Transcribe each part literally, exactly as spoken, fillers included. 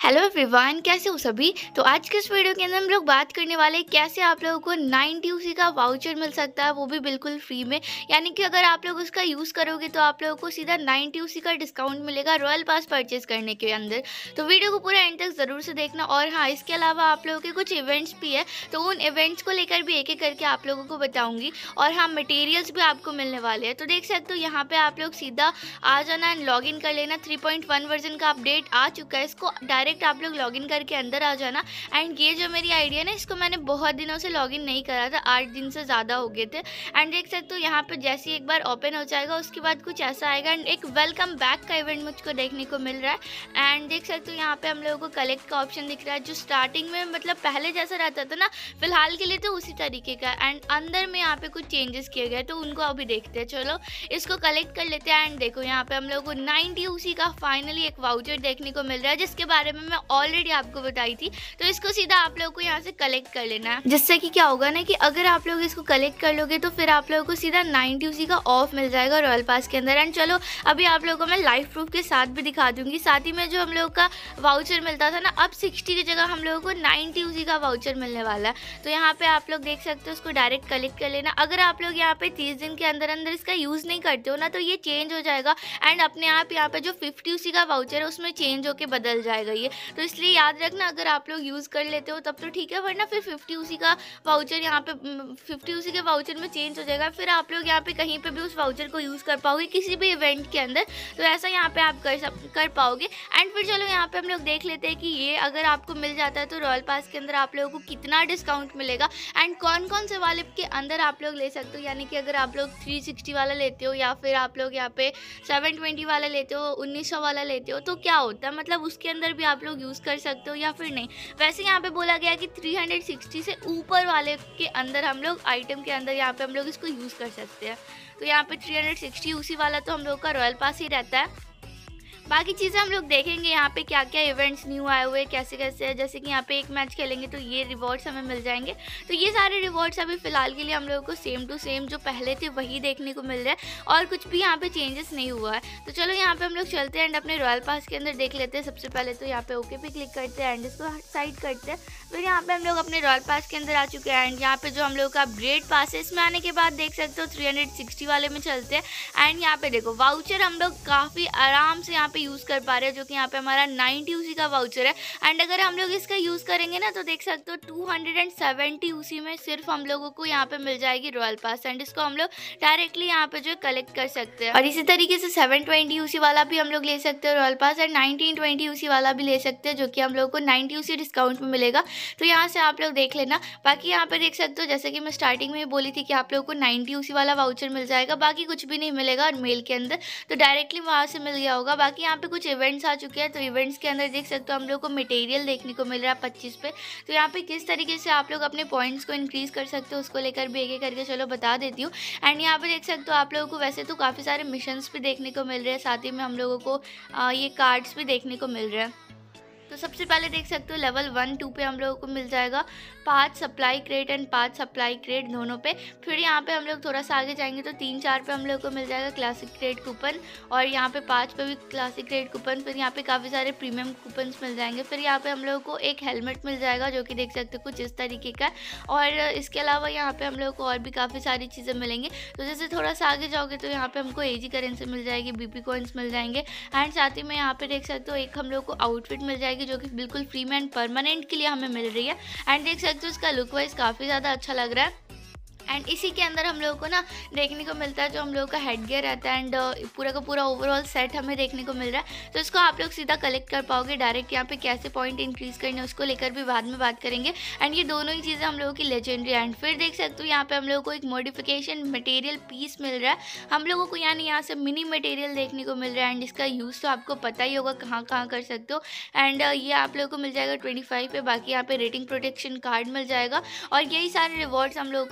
Hello everyone, कैसे हो सभी। तो आज के इस वीडियो के अंदर हम लोग बात करने वाले हैं कैसे आप लोगों को नाइन्टी यूसी का वाउचर मिल सकता है, वो भी बिल्कुल फ्री में। यानी कि अगर आप लोग उसका यूज़ करोगे तो आप लोगों को सीधा नाइन्टी यूसी का डिस्काउंट मिलेगा रॉयल पास परचेज करने के अंदर। तो वीडियो को पूरा एंड तक ज़रूर से देखना। और हाँ, इसके अलावा आप लोगों के कुछ इवेंट्स भी है, तो उन इवेंट्स को लेकर भी एक एक करके आप लोगों को बताऊँगी। और हाँ, मटेरियल्स भी आपको मिलने वाले हैं। तो देख सकते हो यहाँ पर आप लोग सीधा आ जाना एंड लॉग इन कर लेना। थ्री पॉइंट वन वर्जन का अपडेट आ चुका है, इसको डायरेक्ट आप लोग लॉगिन करके अंदर आ जाना। एंड ये जो मेरी आईडी है ना, इसको मैंने बहुत दिनों से लॉगिन नहीं करा था, आठ दिन से ज़्यादा हो गए थे। एंड देख सकते हो यहाँ पे जैसे ही एक बार ओपन हो जाएगा उसके बाद कुछ ऐसा आएगा एंड एक वेलकम बैक का इवेंट मुझको देखने को मिल रहा है। एंड देख सकते हो यहाँ पे हम लोगों को कलेक्ट का ऑप्शन दिख रहा है, जो स्टार्टिंग में मतलब पहले जैसा रहता था ना, फिलहाल के लिए तो उसी तरीके का। एंड अंदर में यहाँ पे कुछ चेंजेस किए गए, तो उनको अभी देखते हैं। चलो इसको कलेक्ट कर लेते हैं। एंड देखो यहाँ पे हम लोगों को नाइन्टी यूसी का फाइनली एक वाउचर देखने को मिल रहा है, जिसके बारे में मैं ऑलरेडी आपको बताई थी। तो इसको सीधा आप लोगों को यहाँ से कलेक्ट कर लेना है, जिससे कि क्या होगा ना कि अगर आप लोग इसको कलेक्ट कर लोगे तो फिर आप लोगों को सीधा नाइन्टी यूसी का ऑफ मिल जाएगा रॉयल पास के अंदर। एंड चलो अभी आप लोगों को मैं लाइव प्रूफ के साथ भी दिखा दूंगी। साथ ही में जो हम लोग का वाउचर मिलता था ना, अब सिक्सटी की जगह हम लोगों को नाइन्टी यूसी का वाउचर मिलने वाला है। तो यहाँ पे आप लोग देख सकते हो, उसको डायरेक्ट कलेक्ट कर लेना। अगर आप लोग यहाँ पे तीस दिन के अंदर अंदर इसका यूज़ नहीं करते हो ना, तो ये चेंज हो जाएगा एंड अपने आप यहाँ पे जो फिफ्टी यूसी का वाउचर है उसमें चेंज होके बदल जाएगा ये। तो इसलिए याद रखना, अगर आप लोग यूज़ कर लेते हो तब तो ठीक है, वरना फिर फिफ्टी उसी का वाउचर यहाँ पे फिफ्टी उसी के वाउचर में चेंज हो जाएगा। फिर आप लोग यहाँ पे कहीं पे भी उस वाउचर को यूज़ कर पाओगे किसी भी इवेंट के अंदर, तो ऐसा यहाँ पे आप कर सब कर पाओगे। एंड फिर चलो यहाँ पे हम लोग देख लेते हैं कि ये अगर आपको मिल जाता है तो रॉयल पास के अंदर आप लोगों को कितना डिस्काउंट मिलेगा एंड कौन कौन से वाले के अंदर आप लोग ले सकते हो। यानी कि अगर आप लोग थ्री सिक्सटी वाला लेते हो या फिर आप लोग यहाँ पे सेवन ट्वेंटी वाला लेते हो, उन्नीस सौ वाला लेते हो, तो क्या होता है, मतलब उसके अंदर भी आप लोग यूज़ कर सकते हो या फिर नहीं। वैसे यहाँ पे बोला गया कि थ्री सिक्सटी से ऊपर वाले के अंदर हम लोग आइटम के अंदर यहाँ पे हम लोग इसको यूज़ कर सकते हैं। तो यहाँ पे थ्री सिक्सटी उसी वाला तो हम लोग का रॉयल पास ही रहता है। बाकी चीज़ें हम लोग देखेंगे यहाँ पे क्या क्या इवेंट्स न्यू आए हुए कैसे कैसे है। जैसे कि यहाँ पे एक मैच खेलेंगे तो ये रिवॉर्ड्स हमें मिल जाएंगे। तो ये सारे रिवॉर्ड्स अभी फ़िलहाल के लिए हम लोगों को सेम टू सेम जो पहले थे वही देखने को मिल रहा है और कुछ भी यहाँ पे चेंजेस नहीं हुआ है। तो चलो यहाँ पे हम लोग चलते हैं एंड अपने रॉयल पास के अंदर देख लेते हैं। सबसे पहले तो यहाँ पे ओके पे क्लिक करते हैं एंड इसको साइड करते हैं। फिर यहाँ पे हम लोग अपने रॉयल पास के अंदर आ चुके हैं एंड यहाँ पे जो हम लोग का अपग्रेड पास है, इसमें आने के बाद देख सकते हो थ्री सिक्सटी वाले में चलते हैं। एंड यहाँ पे देखो वाउचर हम लोग काफ़ी आराम से यहाँ पे यूज़ कर पा रहे हैं, जो कि यहाँ पे हमारा नाइन्टी यूसी का वाउचर है। एंड अगर हम लोग इसका यूज़ करेंगे ना, तो देख सकते हो टू सेवेंटी यूसी में सिर्फ हम लोगों को यहाँ पे मिल जाएगी रॉयल पास। एंड इसको हम लोग डायरेक्टली यहाँ पे जो कलेक्ट कर सकते हैं। और इसी तरीके से सेवन ट्वेंटी यूसी वाला भी हम लोग ले सकते हैं royal pass, and nineteen twenty UC वाला भी ले सकते हैं, जो कि हम लोग को नाइन्टी यूसी डिस्काउंट में मिलेगा। तो यहाँ से आप लोग देख लेना। बाकी यहाँ पे देख सकते हो, जैसे कि मैं स्टार्टिंग में बोली थी कि आप लोग को नाइन्टी यूसी वाला वाउचर मिल जाएगा, बाकी कुछ भी नहीं मिलेगा। और मेल के अंदर तो डायरेक्टली वहाँ से मिल गया होगा। बाकी यहाँ पे कुछ इवेंट्स आ चुके हैं, तो इवेंट्स के अंदर देख सकते हो हम लोग को मटेरियल देखने को मिल रहा है पच्चीस पे। तो यहाँ पे किस तरीके से आप लोग अपने पॉइंट्स को इंक्रीज कर सकते हो उसको लेकर भी एक एक करके चलो बता देती हूँ। एंड यहाँ पे देख सकते हो आप लोगों को वैसे तो काफ़ी सारे मिशंस भी देखने को मिल रहे हैं, साथ ही में हम लोगों को आ, ये कार्ड्स भी देखने को मिल रहे हैं। तो सबसे पहले देख सकते हो लेवल वन टू पे हम लोगों को मिल जाएगा पाँच सप्लाई क्रेट एंड पाँच सप्लाई क्रेट दोनों पे। फिर यहाँ पे हम लोग थोड़ा सा आगे जाएंगे तो तीन चार पे हम लोग को मिल जाएगा क्लासिक क्रेट कूपन, और यहाँ पे पाँच पे भी क्लासिक क्रेट कूपन। फिर यहाँ पे काफ़ी सारे प्रीमियम कूपन्स मिल जाएंगे। फिर यहाँ पे हम लोगों को एक हेलमेट मिल जाएगा, जो कि देख सकते हो कुछ इस तरीके का। और इसके अलावा यहाँ पे हम लोग को और भी काफ़ी सारी चीज़ें मिलेंगी। तो जैसे थोड़ा सा आगे जाओगे तो यहाँ पे हमको एजी करेंसी मिल जाएगी, बीपी कॉइन्स मिल जाएंगे। एंड साथ ही में यहाँ पे देख सकते हो एक हम लोग को आउटफिट मिल जाएगी, जो कि बिल्कुल फ्री में एंड परमानेंट के लिए हमें मिल रही है। एंड देख सकते हो इसका लुक वाइज काफ़ी ज़्यादा अच्छा लग रहा है। एंड इसी के अंदर हम लोगों को ना देखने को मिलता है जो हम लोगों का हेड गियर रहता है, एंड पूरा का पूरा ओवरऑल सेट हमें देखने को मिल रहा है। तो इसको आप लोग सीधा कलेक्ट कर पाओगे डायरेक्ट। यहाँ पे कैसे पॉइंट इंक्रीज करने उसको लेकर भी बाद में बात करेंगे। एंड ये दोनों ही चीज़ें हम लोगों की लेजेंडरी। एंड फिर देख सकते हो यहाँ पे हम लोगों को एक मॉडिफिकेशन मटेरियल पीस मिल रहा है हम लोगों को, यानी यहाँ से मिनी मटेरियल देखने को मिल रहा है। एंड इसका यूज़ तो आपको पता ही होगा कहाँ कहाँ कर सकते हो। एंड ये आप लोगों को मिल जाएगा ट्वेंटी फाइव पे। बाकी यहाँ पे रेटिंग प्रोटेक्शन कार्ड मिल जाएगा और यही सारे रिवॉर्ड्स हम लोगों को जो कि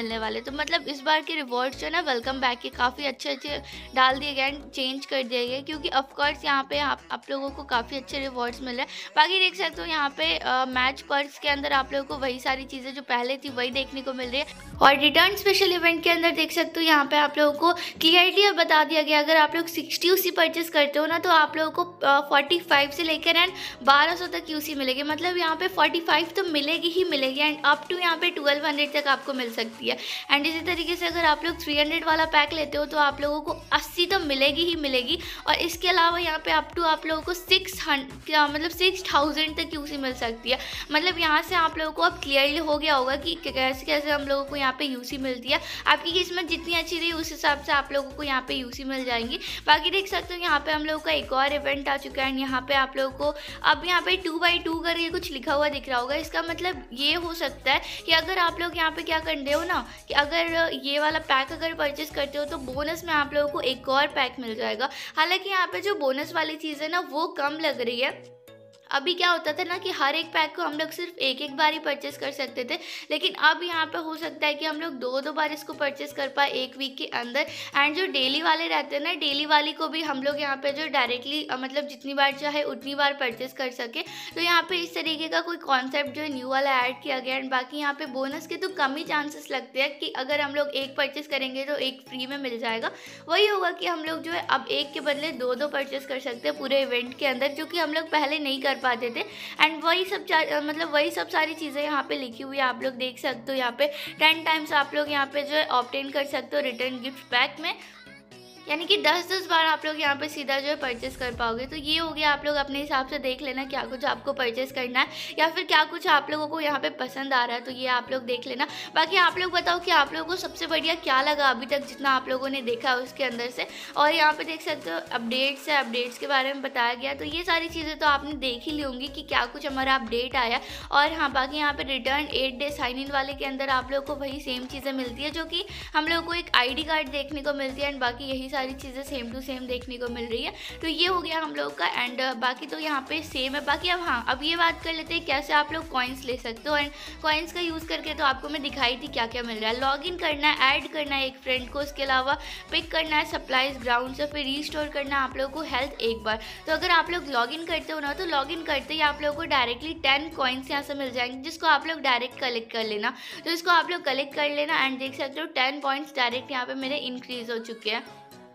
मिलने वाले। तो मतलब इस बार के रिवॉर्ड्स जो है ना वेलकम बैक के काफ़ी अच्छे अच्छे डाल दिए गए एंड चेंज कर दिए गए, क्योंकि ऑफकोर्स यहाँ पे आप, आप लोगों को काफ़ी अच्छे रिवॉर्ड्स मिल रहे हैं। बाकी देख सकते हो यहाँ पे मैच पर्क्स के अंदर आप लोगों को वही सारी चीज़ें जो पहले थी वही देखने को मिल रही है। और रिटर्न स्पेशल इवेंट के अंदर देख सकते हो यहाँ पे आप लोगों को क्लियरली अब बता दिया गया, अगर आप लोग सिक्सटी यूसी परचेस करते हो ना तो आप लोगों को फोर्टी फाइव से लेकर एंड बारह सौ तक यूसी मिलेगी। मतलब यहाँ पे फोर्टी फाइव तो मिलेगी ही मिलेगी एंड अप टू यहाँ पे ट्वेल्व हंड्रेड तक आपको मिल सकती है। एंड इसी तरीके से अगर आप लोग थ्री हंड्रेड वाला पैक लेते हो तो आप लोगों को अस्सी तो मिलेगी ही मिलेगी। और इसके अलावा यहाँ पे अप टू आप लोगों को सिक्स हंड्रेड मतलब सिक्स थाउजेंड तक यूसी मिल सकती है। मतलब यहाँ से आप लोगों को अब क्लियरली हो गया होगा कि कैसे कैसे हम लोगों को यहाँ पे यूसी मिलती है। आपकी किस्मत जितनी अच्छी रही उस हिसाब से आप लोगों को यहाँ पे यूसी मिल जाएंगी। बाकी देख सकते हो यहाँ पे हम लोगों का एक और इवेंट आ चुका है। यहाँ पे आप लोगों को अब यहाँ पे टू बाई टू करके कुछ लिखा हुआ दिख रहा होगा। इसका मतलब ये हो सकता है कि अगर आप लोग यहाँ पे क्या करते हो ना कि अगर ये वाला पैक अगर परचेस करते हो तो बोनस में आप लोगों को एक और पैक मिल जाएगा। हालांकि यहाँ पे जो बोनस वाली चीज़ है ना वो कम लग रही है। अभी क्या होता था ना कि हर एक पैक को हम लोग सिर्फ एक एक बार ही परचेस कर सकते थे, लेकिन अब यहाँ पे हो सकता है कि हम लोग दो दो बार इसको परचेस कर पाए एक वीक के अंदर। एंड जो डेली वाले रहते हैं ना, डेली वाली को भी हम लोग यहाँ पे जो डायरेक्टली मतलब जितनी बार चाहे उतनी बार परचेस कर सके। तो यहाँ पे इस तरीके का कोई कॉन्सेप्ट जो है न्यू वाला ऐड किया गया। एंड बाकी यहाँ पे बोनस के तो कम ही चांसेस लगते हैं कि अगर हम लोग एक परचेस करेंगे तो एक फ्री में मिल जाएगा। वही होगा कि हम लोग जो है अब एक के बदले दो दो परचेस कर सकते हैं पूरे इवेंट के अंदर, जो कि हम लोग पहले नहीं कर पाते थे। एंड वही सब मतलब वही सब सारी चीज़ें यहाँ पे लिखी हुई है, आप लोग देख सकते हो। यहाँ पे टेन टाइम्स आप लोग यहाँ पे जो है ऑब्टेन कर सकते हो रिटर्न गिफ्ट पैक में, यानी कि दस दस बार आप लोग यहाँ पे सीधा जो है परचेस कर पाओगे। तो ये हो गया, आप लोग अपने हिसाब से देख लेना क्या कुछ आपको परचेस करना है या फिर क्या कुछ आप लोगों को यहाँ पे पसंद आ रहा है, तो ये आप लोग देख लेना। बाकी आप लोग बताओ कि आप लोगों को सबसे बढ़िया क्या लगा अभी तक जितना आप लोगों ने देखा उसके अंदर से। और यहाँ पे देख सकते हो अपडेट्स है, अपडेट्स के बारे में बताया गया। तो ये सारी चीज़ें तो आपने देख ही ली होंगी कि क्या कुछ हमारा अपडेट आया। और हाँ, बाकी यहाँ पे return eight day sign in वाले के अंदर आप लोग को वही सेम चीज़ें मिलती है, जो कि हम लोग को एक आई डी कार्ड देखने को मिलती है। एंड बाकी यही सारी चीज़ें सेम टू सेम देखने को मिल रही है। तो ये हो गया हम लोग का। एंड बाकी तो यहाँ पे सेम है। बाकी अब हाँ, अब ये बात कर लेते हैं कैसे आप लोग कॉइन्स ले सकते हो। एंड कॉइन्स का यूज़ करके तो आपको मैं दिखाई थी क्या क्या मिल रहा है। लॉग इन करना है, ऐड करना है एक फ्रेंड को, उसके अलावा पिक करना है सप्लाईज ग्राउंड से, फिर रीस्टोर करना है आप लोगों को हेल्थ एक बार। तो अगर आप लोग लॉग इन करते हो ना तो लॉग इन करते ही आप लोगों को डायरेक्टली टेन कॉइन्स यहाँ से मिल जाएंगे, जिसको आप लोग डायरेक्ट कलेक्ट कर लेना। तो इसको आप लोग कलेक्ट कर लेना। एंड देख सकते हो टेन पॉइंट्स डायरेक्ट यहाँ पे मेरे इंक्रीज हो चुके हैं।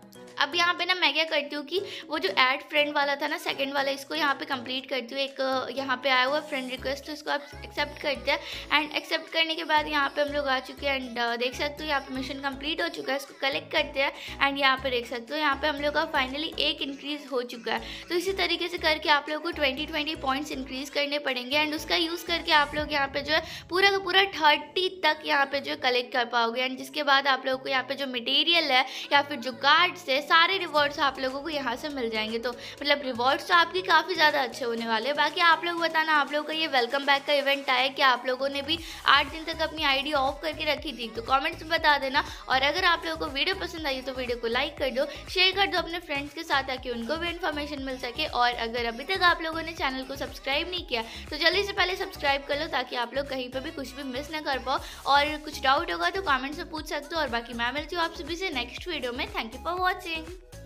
अब यहाँ पे ना मैं क्या करती हूँ कि वो जो ऐड फ्रेंड वाला था ना, सेकंड वाला, इसको यहाँ पे कंप्लीट करती हूँ। एक यहाँ पे आया हुआ फ्रेंड रिक्वेस्ट, तो इसको आप एक्सेप्ट करते हैं। एंड एक्सेप्ट करने के बाद यहाँ पे हम लोग आ चुके हैं। एंड देख सकते हो यहाँ पे मिशन कंप्लीट हो चुका है, इसको कलेक्ट करते हैं। एंड यहाँ पे देख सकते हो यहाँ पे हम लोग का फाइनली एक इंक्रीज हो चुका है। तो इसी तरीके से करके आप लोग को ट्वेंटी ट्वेंटी पॉइंट्स इंक्रीज करने पड़ेंगे। एंड उसका यूज़ करके आप लोग यहाँ पे जो है पूरा का पूरा थर्टी तक यहाँ पे जो है कलेक्ट कर पाओगे। एंड जिसके बाद आप लोग को यहाँ पे जो मटेरियल है या फिर जो कार्ड्स है, सारे रिवॉर्ड्स आप लोगों को यहाँ से मिल जाएंगे। तो मतलब रिवॉर्ड्स तो आपकी काफ़ी ज़्यादा अच्छे होने वाले हैं। बाकी आप लोग बताना, आप लोगों का ये वेलकम बैक का इवेंट आया कि आप लोगों ने भी आठ दिन तक अपनी आईडी ऑफ करके रखी थी, तो कमेंट्स में बता देना। और अगर आप लोगों को वीडियो पसंद आई तो वीडियो को लाइक कर दो, शेयर कर दो अपने फ्रेंड्स के साथ, ताकि उनको भी इन्फॉर्मेशन मिल सके। और अगर अभी तक आप लोगों ने चैनल को सब्सक्राइब नहीं किया तो जल्दी से पहले सब्सक्राइब कर लो, ताकि आप लोग कहीं पर भी कुछ भी मिस ना कर पाओ। और कुछ डाउट होगा तो कमेंट्स में पूछ सकते हो। और बाकी मैं मिलती हूँ आप सभी से नेक्स्ट वीडियो में। Thank you for watching.